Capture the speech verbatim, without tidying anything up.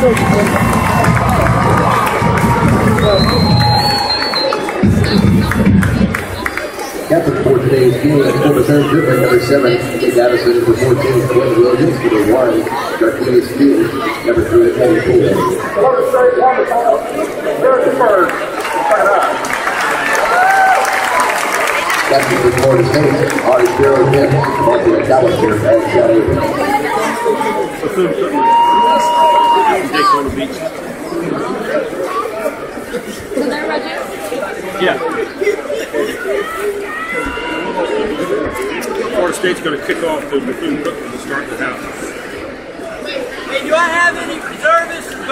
Captain for today's game, for the third trip, number seven, Kate Addison, number fourteen, Glenn Williams, number one, Darkinius Field, number three, Eddie Poole. Captain for Florida State, Ari Sparrow, Martin McAllister, and Shadow. Yeah. Florida State's going to kick off the Bethune Cookman to start the half. Hey, do I have any reservists?